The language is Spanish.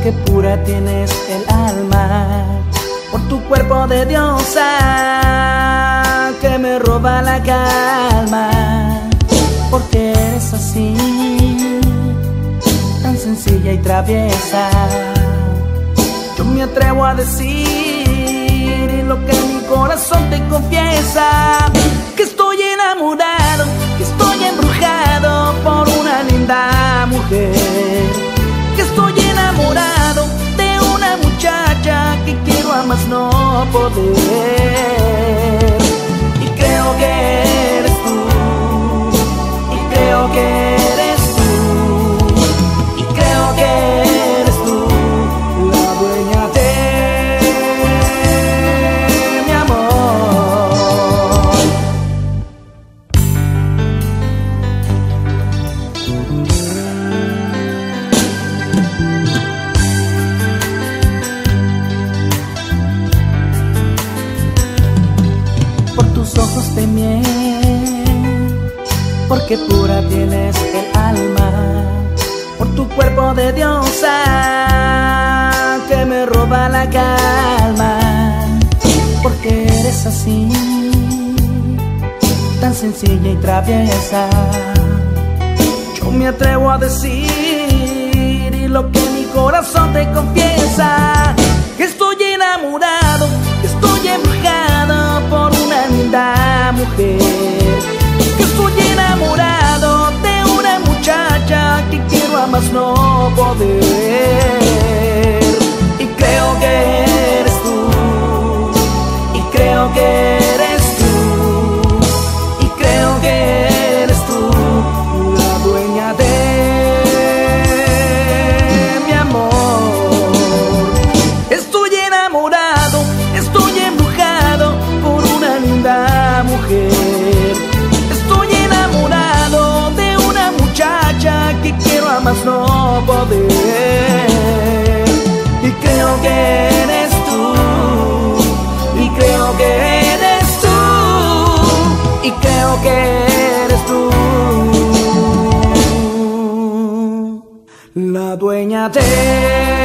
porque pura tienes el alma, por tu cuerpo de diosa que me roba la calma, porque eres así, tan sencilla y traviesa. Yo me atrevo a decir lo que mi corazón te confiesa, que estoy enamorado, que estoy embrujado por una linda mujer, que estoy enamorado de una muchacha que quiero a más no poder. Y creo que eres tú, y creo que eres tú, y creo que eres tú la dueña de mi amor. Por tus ojos de miel, porque pura tienes el alma, por tu cuerpo de diosa que me roba la calma, porque eres así, tan sencilla y traviesa. Yo me atrevo a decir lo que mi corazón te confiesa, que estoy enamorado, que estoy embrujado por una linda mujer, que estoy enamorado de una muchacha que quiero a más no poder. Y creo que eres tú, y creo que eres tú, y creo que eres tú la dueña de mi amor. Estoy enamorado, estoy embrujado por una linda mujer, estoy enamorado de una muchacha que quiero a más no poder. Y creo que eres tú, y creo que eres tú, y creo que eres tú la dueña de